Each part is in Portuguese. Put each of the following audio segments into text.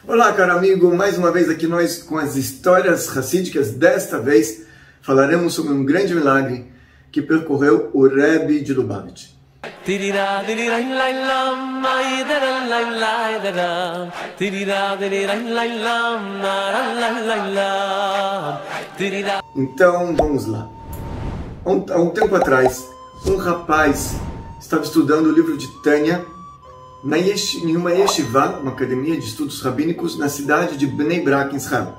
Olá, caro amigo, mais uma vez aqui nós com as histórias racídicas. Desta vez falaremos sobre um grande milagre que percorreu o Rebbe de Lubavitch. Então, vamos lá. Há um tempo atrás, um rapaz estava estudando o livro de Tânia em uma yeshiva, uma academia de estudos rabínicos, na cidade de Bnei Brak, em Israel.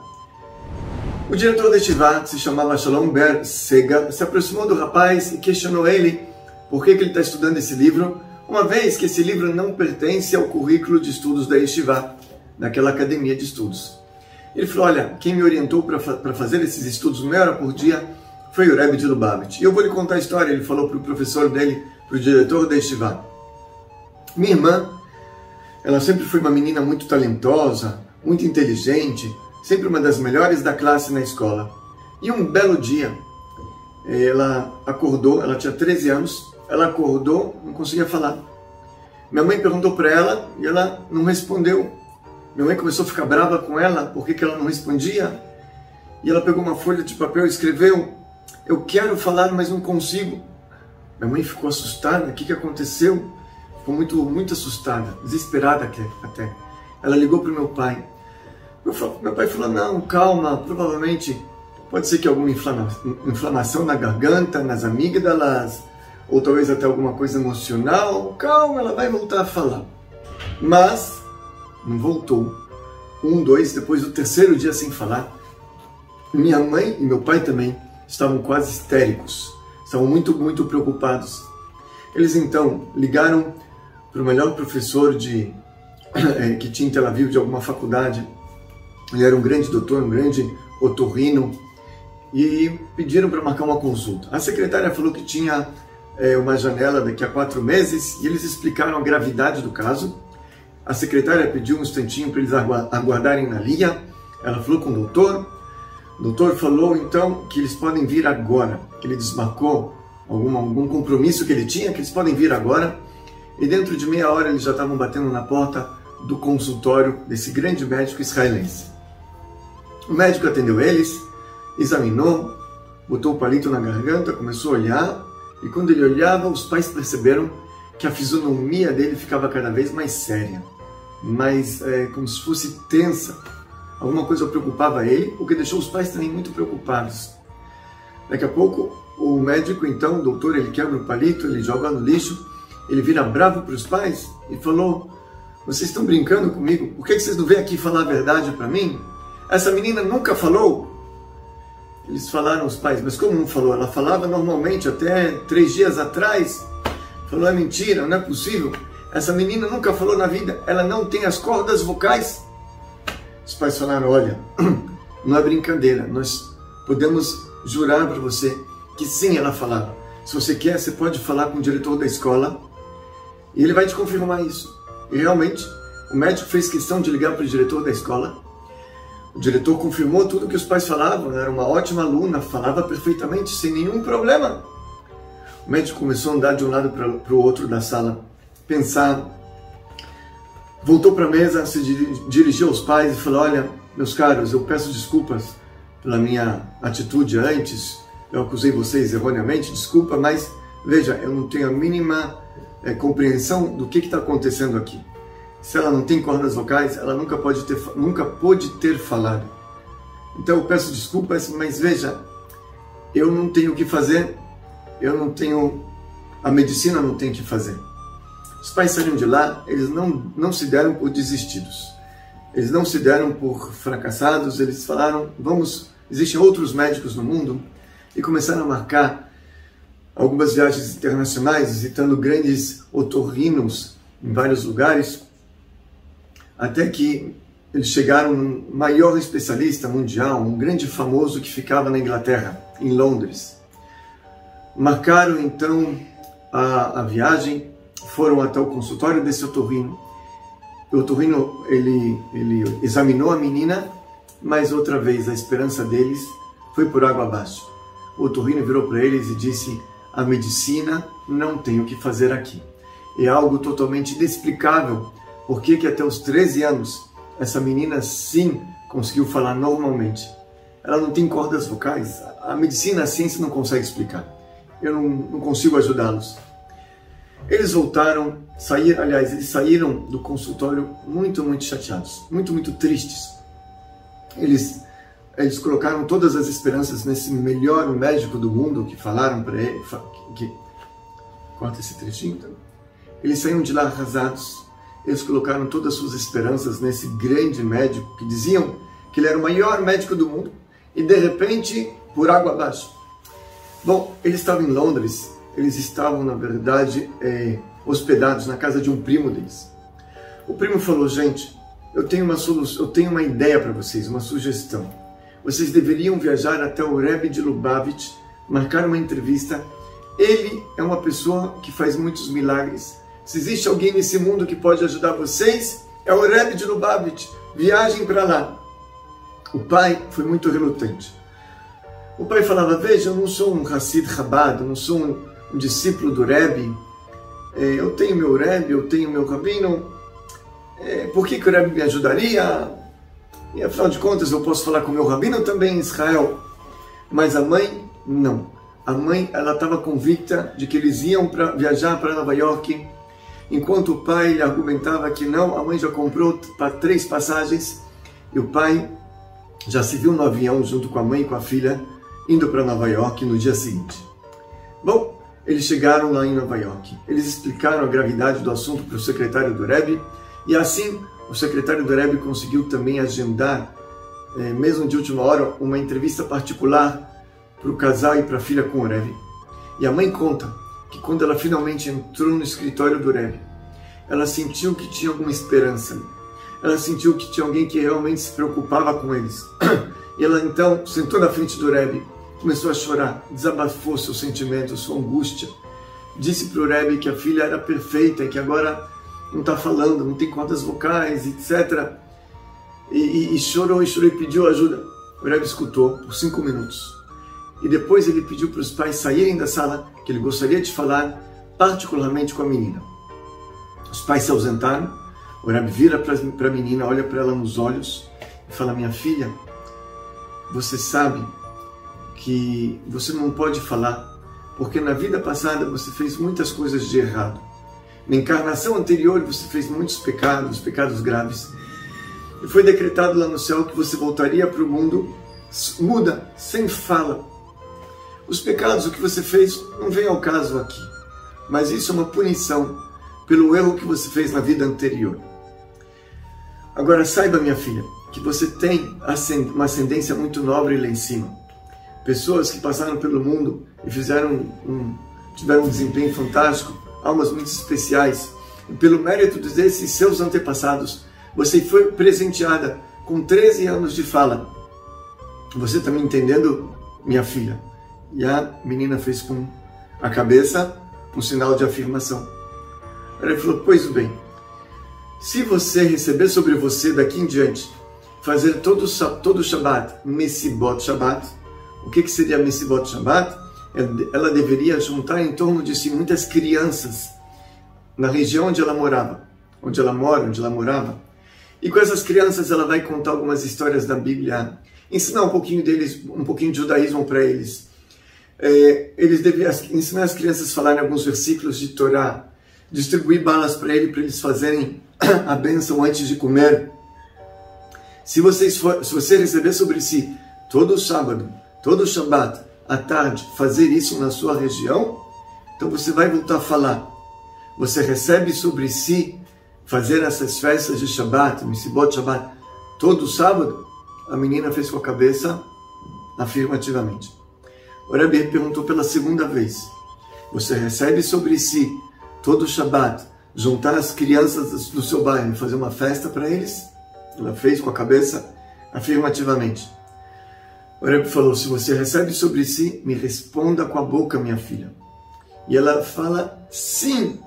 O diretor da yeshiva, que se chamava Shalom Ber Sega, se aproximou do rapaz e questionou ele por que ele está estudando esse livro, uma vez que esse livro não pertence ao currículo de estudos da yeshiva, daquela academia de estudos. Ele falou: olha, quem me orientou para fazer esses estudos meia hora por dia foi o Rebbe de Lubavitch. E eu vou lhe contar a história. Ele falou para o professor dele, para o diretor da yeshiva: minha irmã, ela sempre foi uma menina muito talentosa, muito inteligente, sempre uma das melhores da classe na escola. E um belo dia, ela acordou, ela tinha 13 anos, ela acordou, não conseguia falar. Minha mãe perguntou para ela e ela não respondeu. Minha mãe começou a ficar brava com ela, porque ela não respondia. E ela pegou uma folha de papel e escreveu: eu quero falar, mas não consigo. Minha mãe ficou assustada. O que aconteceu? Ficou muito assustada, desesperada até. Ela ligou para o meu pai. Meu pai falou: não, calma, provavelmente pode ser que alguma inflamação na garganta, nas amígdalas, ou talvez até alguma coisa emocional. Calma, ela vai voltar a falar. Mas não voltou. Depois do terceiro dia sem falar, minha mãe e meu pai também estavam quase histéricos, estavam muito preocupados. Eles então ligaram para o melhor professor que tinha em Tel Aviv, de alguma faculdade. Ele era um grande doutor, um grande otorrino, e pediram para marcar uma consulta. A secretária falou que tinha uma janela daqui a 4 meses, e eles explicaram a gravidade do caso. A secretária pediu um instantinho para eles aguardarem na linha. Ela falou com o doutor. O doutor falou então que eles podem vir agora. Ele desmarcou algum compromisso que ele tinha, que eles podem vir agora. E dentro de meia hora eles já estavam batendo na porta do consultório desse grande médico israelense. O médico atendeu eles, examinou, botou o palito na garganta, começou a olhar, e quando ele olhava, os pais perceberam que a fisionomia dele ficava cada vez mais séria, como se fosse tensa. Alguma coisa preocupava ele, o que deixou os pais também muito preocupados. Daqui a pouco, o médico, então, o doutor, ele quebra o palito, ele joga no lixo, ele vira bravo para os pais e falou: vocês estão brincando comigo? Por que vocês não vêm aqui falar a verdade para mim? Essa menina nunca falou. Eles falaram, os pais: mas como não falou? Ela falava normalmente até 3 dias atrás. Falou: é mentira, não é possível. Essa menina nunca falou na vida, ela não tem as cordas vocais. Os pais falaram: olha, não é brincadeira, nós podemos jurar para você que sim, ela falava. Se você quer, você pode falar com o diretor da escola e ele vai te confirmar isso. E realmente, o médico fez questão de ligar para o diretor da escola. O diretor confirmou tudo que os pais falavam, era uma ótima aluna, falava perfeitamente, sem nenhum problema. O médico começou a andar de um lado para o outro da sala, pensar, voltou para a mesa, se dirigiu aos pais e falou: olha, meus caros, eu peço desculpas pela minha atitude antes, eu acusei vocês erroneamente, desculpa, mas veja, eu não tenho a mínima compreensão do que está acontecendo aqui. Se ela não tem cordas vocais, ela nunca pôde ter falado. Então eu peço desculpas, mas veja, eu não tenho o que fazer, a medicina não tem o que fazer. Os pais saíram de lá, eles não se deram por desistidos, eles não se deram por fracassados, eles falaram: existem outros médicos no mundo, e começaram a marcar algumas viagens internacionais, visitando grandes otorrinos em vários lugares, até que eles chegaram no maior especialista mundial, um grande famoso que ficava na Inglaterra, em Londres. Marcaram então a viagem, foram até o consultório desse otorrino. O otorrino ele examinou a menina, mas outra vez a esperança deles foi por água abaixo. O otorrino virou para eles e disse: a medicina não tem o que fazer aqui. É algo totalmente inexplicável. Por que até os 13 anos essa menina sim conseguiu falar normalmente. Ela não tem cordas vocais. A medicina, a ciência não consegue explicar. Eu não consigo ajudá-los. Eles voltaram, eles saíram do consultório muito chateados, muito tristes. Eles colocaram todas as esperanças nesse melhor médico do mundo que falaram para ele. Corta esse trechinho. Então. Eles saíram de lá arrasados. Eles colocaram todas as suas esperanças nesse grande médico que diziam que ele era o maior médico do mundo e de repente, por água abaixo. Bom, eles estavam em Londres, eles estavam, na verdade, hospedados na casa de um primo deles. O primo falou, gente, eu tenho uma ideia para vocês, uma sugestão. Vocês deveriam viajar até o Rebbe de Lubavitch, marcar uma entrevista. Ele é uma pessoa que faz muitos milagres. Se existe alguém nesse mundo que pode ajudar vocês, é o Rebbe de Lubavitch. Viajem para lá. O pai foi muito relutante. O pai falava, veja, eu não sou um Hassid Chabad, eu não sou um discípulo do Rebbe. Eu tenho meu Rebbe, eu tenho meu Rabino. Por que o Rebbe me ajudaria? E afinal de contas, eu posso falar com o meu Rabino também em Israel. Mas a mãe, não. A mãe, ela estava convicta de que eles iam viajar para Nova York. Enquanto o pai lhe argumentava que não, a mãe já comprou para 3 passagens. E o pai já se viu no avião junto com a mãe e com a filha, indo para Nova York no dia seguinte. Bom, eles chegaram lá em Nova York. Eles explicaram a gravidade do assunto para o secretário do Rebbe. E assim, o secretário do Rebbe conseguiu também agendar, mesmo de última hora, uma entrevista particular para o casal e para a filha com o Rebbe. E a mãe conta que quando ela finalmente entrou no escritório do Rebbe, ela sentiu que tinha alguma esperança. Ela sentiu que tinha alguém que realmente se preocupava com eles. E ela então sentou na frente do Rebbe, começou a chorar, desabafou seus sentimentos, sua angústia. Disse para o Rebbe que a filha era perfeita e que agora não está falando, não tem cordas vocais, etc. E chorou e pediu ajuda. O Rebbe escutou por 5 minutos. E depois ele pediu para os pais saírem da sala, que ele gostaria de falar particularmente com a menina. Os pais se ausentaram. O Rebbe vira para a menina, olha para ela nos olhos e fala, minha filha, você sabe que você não pode falar, porque na vida passada você fez muitas coisas de errado. Na encarnação anterior você fez muitos pecados graves. E foi decretado lá no céu que você voltaria para o mundo muda, sem fala. Os pecados, o que você fez, não vem ao caso aqui. Mas isso é uma punição pelo erro que você fez na vida anterior. Agora saiba, minha filha, que você tem uma ascendência muito nobre lá em cima. Pessoas que passaram pelo mundo e tiveram um desempenho fantástico, almas muito especiais. E pelo mérito desses seus antepassados, você foi presenteada com 13 anos de fala. Você está me entendendo, minha filha? E a menina fez com a cabeça um sinal de afirmação. Ele falou, pois bem, se você receber sobre você daqui em diante, fazer todo Shabbat, Messibot Shabbat, o que seria Messibot Shabbat? Ela deveria juntar em torno de si muitas crianças na região onde ela morava, onde ela morava. E com essas crianças ela vai contar algumas histórias da Bíblia, ensinar um pouquinho de judaísmo para eles. Eles deviam ensinar as crianças a falarem alguns versículos de Torá, distribuir balas para eles fazerem a bênção antes de comer. Se você receber sobre si todo sábado, todo Shabbat, à tarde, fazer isso na sua região, então você vai voltar a falar. Você recebe sobre si fazer essas festas de Shabbat, Messibot Shabbat, todo sábado? A menina fez com a cabeça afirmativamente. O Rebbe perguntou pela segunda vez. Você recebe sobre si todo Shabbat, juntar as crianças do seu bairro e fazer uma festa para eles? Ela fez com a cabeça afirmativamente. O Rebbe falou, se você recebe sobre si, me responda com a boca, minha filha. E ela fala, sim.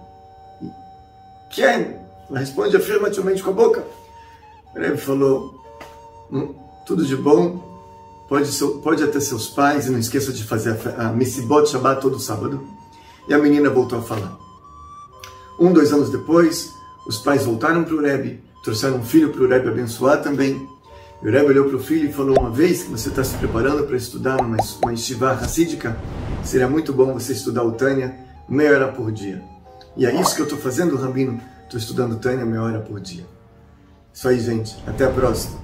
Quem? Ela responde afirmativamente com a boca. O Rebbe falou, tudo de bom, pode até seus pais, e não esqueça de fazer a Messibot Shabbat todo sábado. E a menina voltou a falar. 2 anos depois, os pais voltaram para o Rebbe, trouxeram um filho para o Rebbe abençoar também. E o Rebbe olhou para o filho e falou: uma vez que você está se preparando para estudar numa yeshiva hassídica, seria muito bom você estudar o Tânia meia hora por dia. E é isso que eu estou fazendo, Rabino. Estou estudando Tânia meia hora por dia. Isso aí, gente. Até a próxima.